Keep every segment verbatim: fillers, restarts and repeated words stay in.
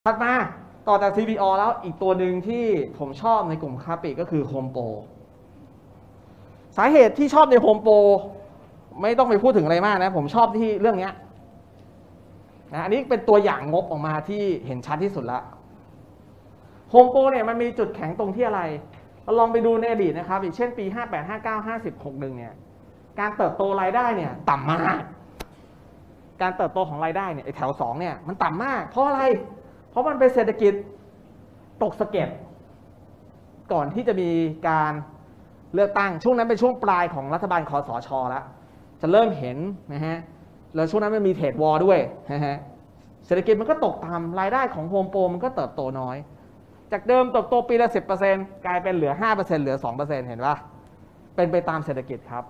ถัดมาต่อจาก ซี พี โอ แล้วอีกตัวหนึ่งที่ผมชอบในกลุ่มค้าปลีกก็คือ Home Pro สาเหตุที่ชอบใน Home Pro ไม่ต้องไปพูดถึงอะไรมากนะผมชอบที่เรื่องนี้นะอันนี้เป็นตัวอย่างงบออกมาที่เห็นชัดที่สุดละ Home Pro เนี่ยมันมีจุดแข็งตรงที่อะไรเราลองไปดูในอดีตนะครับอย่างเช่นปีห้าแปด ห้าเก้า ห้าสิบ หกสิบเนี่ยการเติบโตรายได้เนี่ยต่ำมากการเติบโตของรายได้เนี่ยไอ้แถวสองเนี่ยมันต่ำมากเพราะอะไรเพราะมันเป็นเศรษฐกิจตกสะเก็ดก่อนที่จะมีการเลือกตั้งช่วงนั้นเป็นช่วงปลายของรัฐบาลคสช.แล้วจะเริ่มเห็นนะฮะแล้วช่วงนั้นมันมีเทรดวอร์ด้วยนะฮะเศรษฐกิจมันก็ตกต่ำรายได้ของโฮมโปรมันก็เติบโตน้อยจากเดิมเติบโตปีละ สิบเปอร์เซ็นต์ กลายเป็นเหลือ ห้าเปอร์เซ็นต์ เหลือ สองเปอร์เซ็นต์ เห็นป่ะเป็นไปตามเศรษฐกิจครับ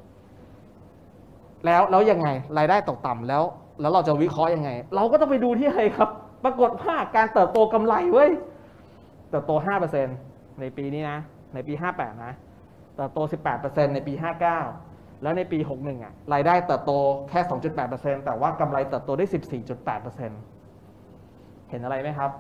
แล้วแล้วยังไงรายได้ตกต่ำแล้วแล้วเราจะวิเคราะห์ยังไงเราก็ต้องไปดูที่อะไรครับปรากฏว่าการเติบโตกำไรเว้ยเติบโต ห้าเปอร์เซ็นต์ ในปีนี้นะในปีห้าแปดนะเติบโต สิบแปดเปอร์เซ็นต์ ในปีห้าเก้าแล้วในปีหกสิบเอ็ดอ่ะรายได้เติบโตแค่ สองจุดแปดเปอร์เซ็นต์ แต่ว่ากำไรเติบโตได้ สิบสี่จุดแปดเปอร์เซ็นต์ เห็นอะไรไหมครับ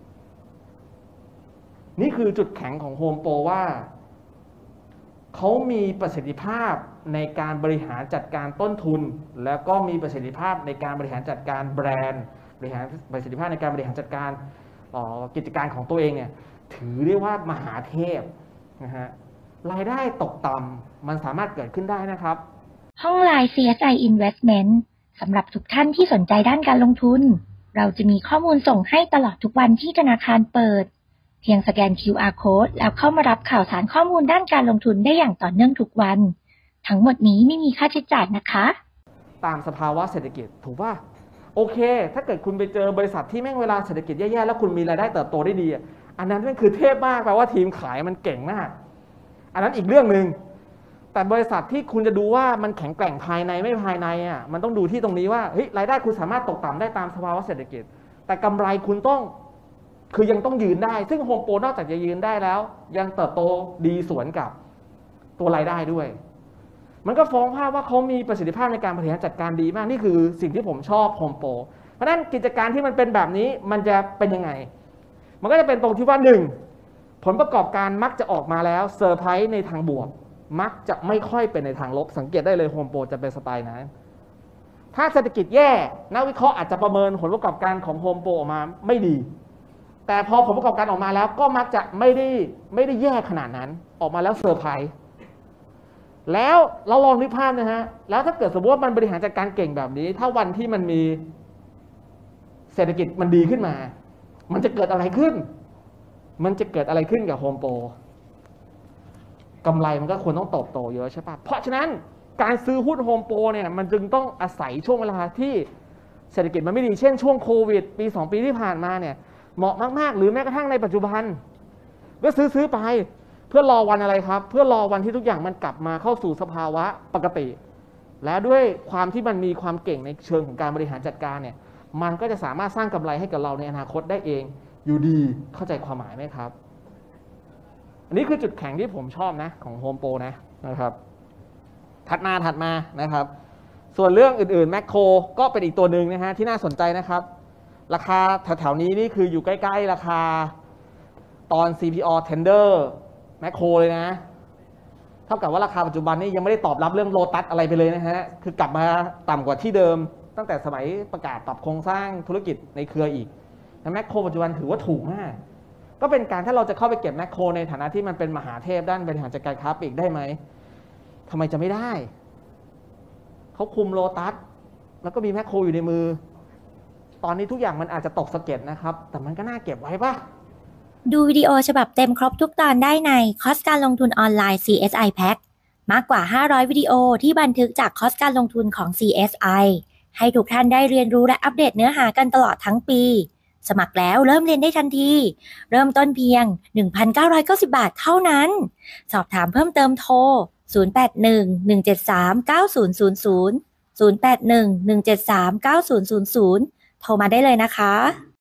นี่คือจุดแข็งของ Home Pro ว่าเขามีประสิทธิภาพในการบริหารจัดการต้นทุนแล้วก็มีประสิทธิภาพในการบริหารจัดการแบรนด์บริหารประสิทธิภาพในการบริหารจัดการกิจการของตัวเองเนี่ยถือได้ว่ามหาเทพนะฮะรายได้ตกต่ำมันสามารถเกิดขึ้นได้นะครับห้องไลน์ ซี เอส ไอ Investment สำหรับทุกท่านที่สนใจด้านการลงทุนเราจะมีข้อมูลส่งให้ตลอดทุกวันที่ธนาคารเปิดเพียงสแกน คิว อาร์ Code แล้วเข้ามารับข่าวสารข้อมูลด้านการลงทุนได้อย่างต่อเนื่องทุกวันทั้งหมดนี้ไม่มีค่าใช้จ่ายนะคะตามสภาวะเศรษฐกิจถูกป่ะโอเคถ้าเกิดคุณไปเจอบริษัทที่แม่งเวลาเศรษฐกิจแย่ๆแล้วคุณมีรายได้เติบโตได้ดีอันนั้นนั่นคือเทพมากแปลว่าทีมขายมันเก่งมากอันนั้นอีกเรื่องนึงแต่บริษัทที่คุณจะดูว่ามันแข็งแกร่งภายในไม่ภายในอ่ะมันต้องดูที่ตรงนี้ว่าเฮ้ยรายได้คุณสามารถตกต่ำได้ตามสภาวะเศรษฐกิจแต่กำไรคุณต้องคือยังต้องยืนได้ซึ่งโฮมโปรนอกจากจะยืนได้แล้วยังเติบโตดีสวนกับตัวรายได้ด้วยมันก็ฟ้องภาพว่าเขามีประสิทธิภาพในการบริหารจัดการดีมากนี่คือสิ่งที่ผมชอบโฮมโปรเพราะฉะนั้นกิจการที่มันเป็นแบบนี้มันจะเป็นยังไงมันก็จะเป็นตรงที่ว่าหนึ่งผลประกอบการมักจะออกมาแล้วเซอร์ไพรส์ในทางบวกมักจะไม่ค่อยเป็นในทางลบสังเกตได้เลยโฮมโปรจะเป็นสไตล์นั้นถ้าเศรษฐกิจแย่นักวิเคราะห์อาจจะประเมินผลประกอบการของโฮมโปรออกมาไม่ดีแต่พอผลประกอบการออกมาแล้วก็มักจะไม่ได้ไม่ได้แย่ขนาดนั้นออกมาแล้วเซอร์ไพรส์แล้วเราลองนึกภาพนะฮะแล้วถ้าเกิดสมมติว่ามันบริหารจัดการเก่งแบบนี้ถ้าวันที่มันมีเศรษฐกิจมันดีขึ้นมามันจะเกิดอะไรขึ้นมันจะเกิดอะไรขึ้นกับโฮมโปรกำไรมันก็ควรต้องเติบโตเยอะใช่ปะเพราะฉะนั้นการซื้อหุ้นโฮมโปรเนี่ยมันจึงต้องอาศัยช่วงเวลาที่เศรษฐกิจมันไม่ดีเช่นช่วงโควิดปีสองปีที่ผ่านมาเนี่ยเหมาะมากๆหรือแม้กระทั่งในปัจจุบันก็ซื้อซื้อไปเพื่อรอวันอะไรครับเพื่อรอวันที่ทุกอย่างมันกลับมาเข้าสู่สภาวะปกติและด้วยความที่มันมีความเก่งในเชิงของการบริหารจัดการเนี่ยมันก็จะสามารถสร้างกำไรให้กับเราในอนาคตได้เองอยู่ดีเข้าใจความหมายไหมครับอันนี้คือจุดแข็งที่ผมชอบนะของโฮมโปรนะนะครับถัดมาถัดมานะครับส่วนเรื่องอื่นๆแมคโครก็เป็นอีกตัวหนึ่งนะฮะที่น่าสนใจนะครับราคาแถวๆนี้นี่คืออยู่ใกล้ๆราคาตอน ซี พี โอ Tender แมคโครเลยนะเท่ากับว่าราคาปัจจุบันนี้ยังไม่ได้ตอบรับเรื่องโลตัสอะไรไปเลยนะฮะคือกลับมาต่ำกว่าที่เดิมตั้งแต่สมัยประกาศปรับโครงสร้างธุรกิจในเครืออีกแมคโครปัจจุบันถือว่าถูกมากก็เป็นการถ้าเราจะเข้าไปเก็บแมคโครในฐานะที่มันเป็นมหาเทพด้านบริหารจัดการค้าปลีกได้ไหมทำไมจะไม่ได้เขาคุมโลตัสแล้วก็มีแมคโครอยู่ในมือตอนนี้ทุกอย่างมันอาจจะตกสะเก็ดนะครับแต่มันก็น่าเก็บไว้ป่ะดูวิดีโอฉบับเต็มครบทุกตอนได้ในคอร์สการลงทุนออนไลน์ ซี เอส ไอ Pack มากกว่าห้าร้อยวิดีโอที่บันทึกจากคอร์สการลงทุนของ ซี เอส ไอ ให้ทุกท่านได้เรียนรู้และอัปเดตเนื้อหากันตลอดทั้งปีสมัครแล้วเริ่มเรียนได้ทันทีเริ่มต้นเพียง หนึ่งพันเก้าร้อยเก้าสิบ บาทเท่านั้นสอบถามเพิ่มเติมโทรศูนย์ แปด หนึ่ง หนึ่ง เจ็ด สาม เก้า ศูนย์ ศูนย์ ศูนย์ ศูนย์ แปด หนึ่ง หนึ่ง เจ็ด สาม เก้า ศูนย์ ศูนย์ ศูนย์โทรมาได้เลยนะคะ